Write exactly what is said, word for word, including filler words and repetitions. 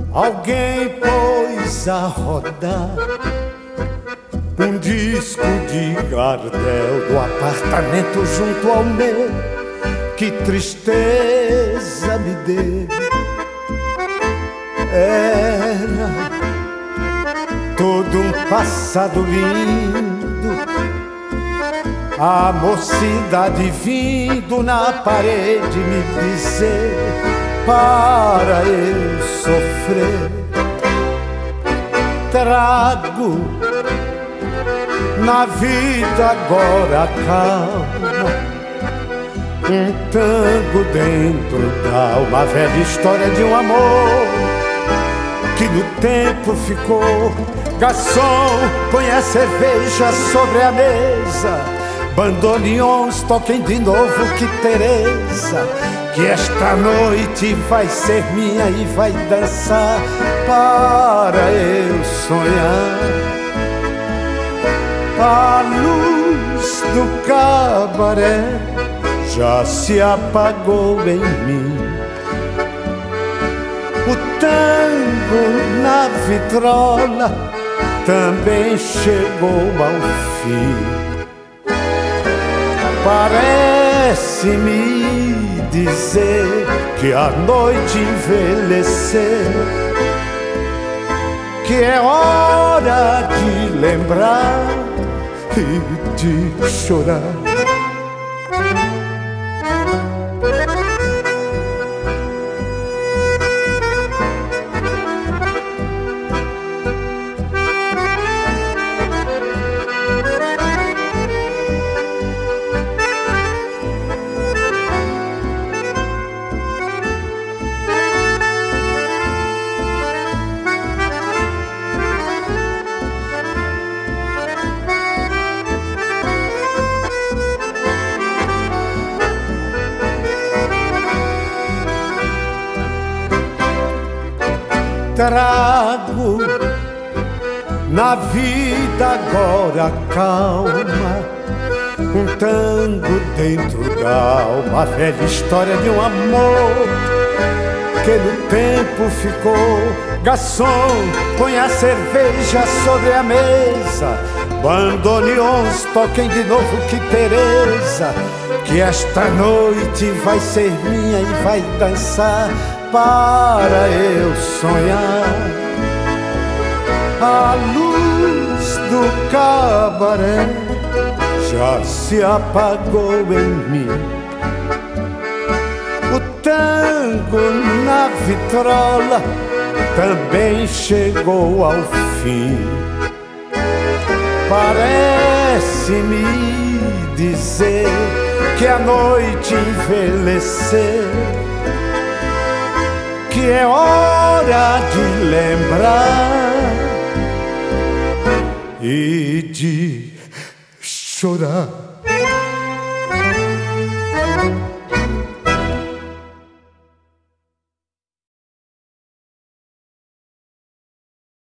Alguém pôs a rodar um disco de Gardel do apartamento junto ao meu. Que tristeza me deu. Era todo um passado lindo, a mocidade vindo na parede me dizer para eu sofrer. Trago na vida agora calma, um tango dentro da alma, velha história de um amor que no tempo ficou. Garçom, põe a cerveja sobre a mesa, bandoneons toquem de novo, que Teresa, que esta noite vai ser minha e vai dançar para eu sonhar. A luz do cabaré já se apagou em mim. O tango na vitrola também chegou ao fim. Parece-me dizer que a noite envelheceu, que é hora de lembrar e de chorar. Trago na vida agora calma, um tango dentro da alma, a velha história de um amor que no tempo ficou. Garçom, põe a cerveja sobre a mesa, bandoneons toquem de novo, que Teresa, que esta noite vai ser minha e vai dançar para eu sonhar. A luz do cabaré já se apagou em mim. O tango na vitrola também chegou ao fim. Parece-me dizer que a noite envelheceu, que é hora de lembrar e de chorar.